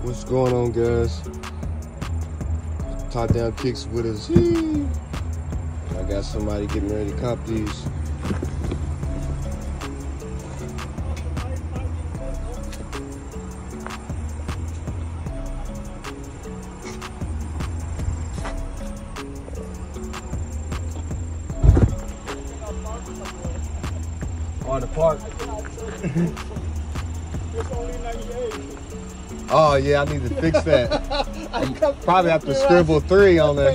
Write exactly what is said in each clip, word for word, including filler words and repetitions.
What's going on, guys? Top down kicks with a Z. I got somebody getting ready to cop these. On the park. Oh yeah, I need to fix that. I probably have to scribble three on there.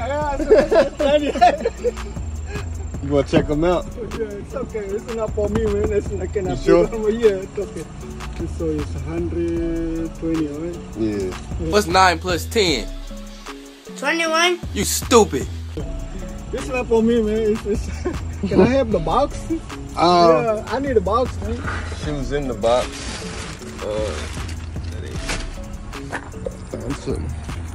You want to check them out? Yeah, it's okay. It's not for me, man. It's not gonna you sure? Yeah, it's okay. So it's one hundred twenty, right? Yeah. What's nine plus ten? twenty-one. You stupid. It's not for me, man. It's, it's can I have the box? Uh, yeah, I need a box, man. Shoes in the box. Uh, I'm sitting.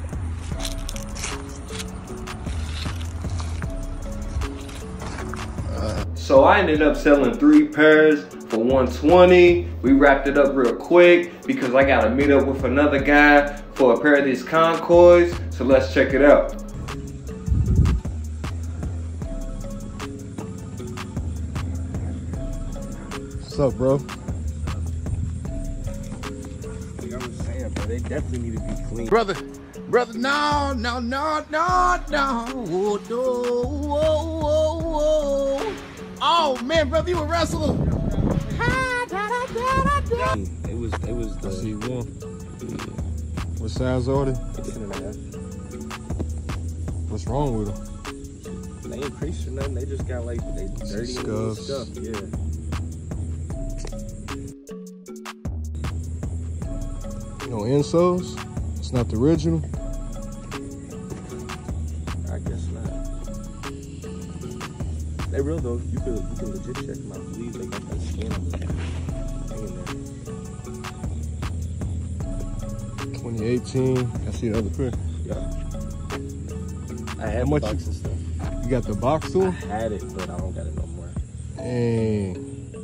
So I ended up selling three pairs for one twenty. We wrapped it up real quick because I gotta meet up with another guy for a pair of these Concords. So let's check it out. What's up, bro? Like I was saying, bro, they definitely need to be clean. Brother, brother, no, no, no, no, no. Whoa, whoa, whoa, whoa. Oh man, brother, you a wrestler. It was, it was I the see one. What size are they? ten and a half. What's wrong with them? They ain't creased or nothing. They just got like they dirty and Scuffs. stuff. Yeah. No insoles? It's not the original? I guess not. They real though. You could you can legit check them out. I believe they got that scan on the thing in there. twenty eighteen. I see the other pair. Yeah. I had How the much box you- and stuff. You got the box I too? had it, but I don't got it no more. Dang.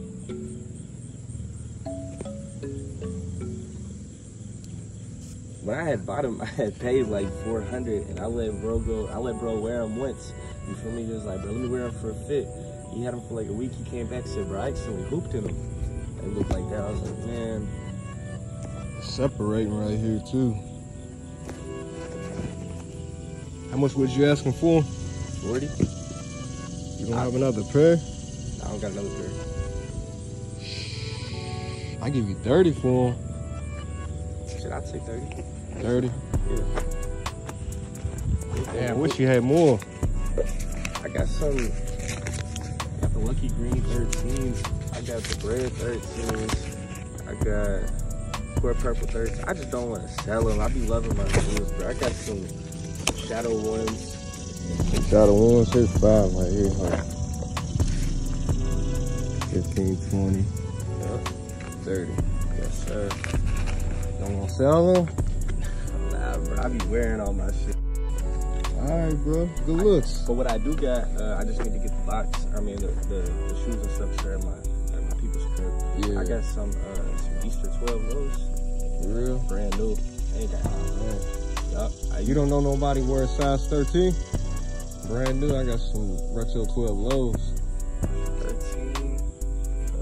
When I had bought them, I had paid like four hundred, and I let bro go. I let bro wear them once. You feel me? He was like, bro, let me wear them for a fit. He had them for like a week. He came back and said, bro, I accidentally hooped in them. They looked like that. I was like, man. Separating right here too. How much was you asking for? forty? You don't have another pair? I don't got another pair. I give you thirty for them. Shit, I'd say thirty. thirty? Yeah. Damn, I wish you had more. I got some. I got the Lucky Green thirteens. I got the Bread thirteens. I got Core Purple thirteens. I just don't want to sell them. I be loving my shoes, bro. I got some Shadow ones. Shadow ones, here's five right here. Huh? fifteen, twenty, Yep. thirty. Yes, sir. Don't want to sell them? Nah, bro. I be wearing all my shit. Alright, bro. Good looks. But what I do got, uh, I just need to get the box. I mean, the, the, the shoes and stuff sir, at my, at my people's crib. Yeah. I got some, uh, some Easter twelve lows. For real? Brand new. Ain't got Man. Yup. I You don't know nobody wearing size thirteen? Brand new, I got some retro twelve lows. thirteen. Uh,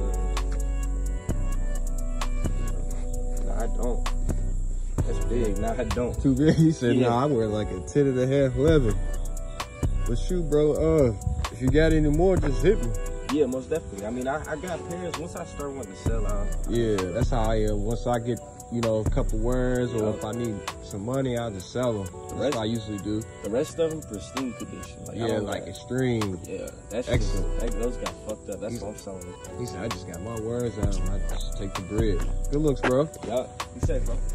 no, I don't. That's big. No, I don't. Too big? He said, Yeah. no, I wear like a ten and a half, eleven. But shoot, bro, uh, if you got any more, just hit me. Yeah, most definitely. I mean, I, I got pairs. Once I start wanting to sell out. Yeah, that's how I am. Once I get, you know, a couple wearings or Yeah. if I need some money, I'll just sell them. That's rest- what I usually do. The rest of them, pristine condition. Like, I Yeah, don't like got- extreme. Yeah, that's Excellent. That, those got fucked up. That's He's- what I'm selling. He said, I just got my wearings out. I just take the bread. Good looks, bro. Yeah, you said, bro.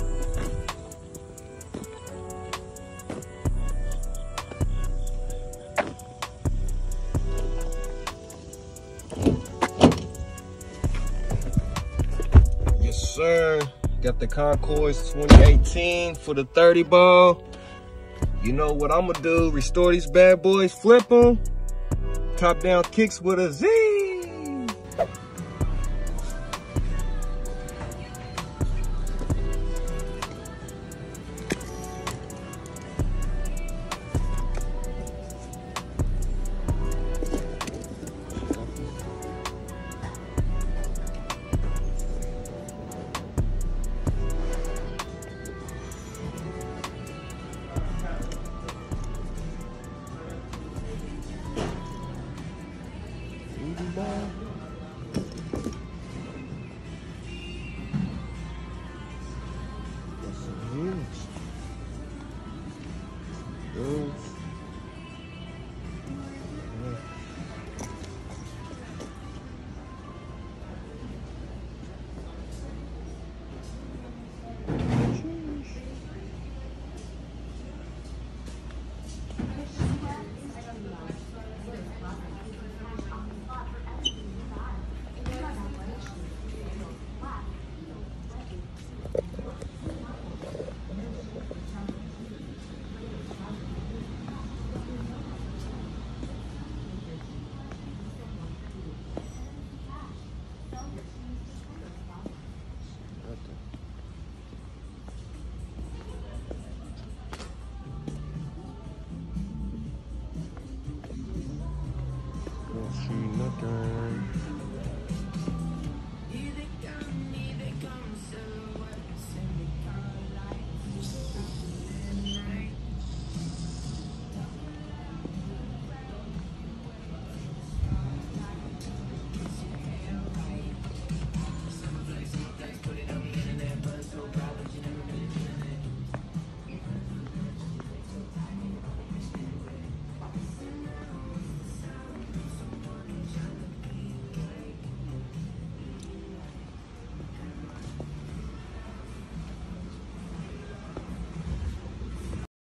Yes, sir. Got the Concords twenty eighteen for the thirty ball. You know what I'm gonna do? Restore these bad boys, flip them. Top down kicks with a Z.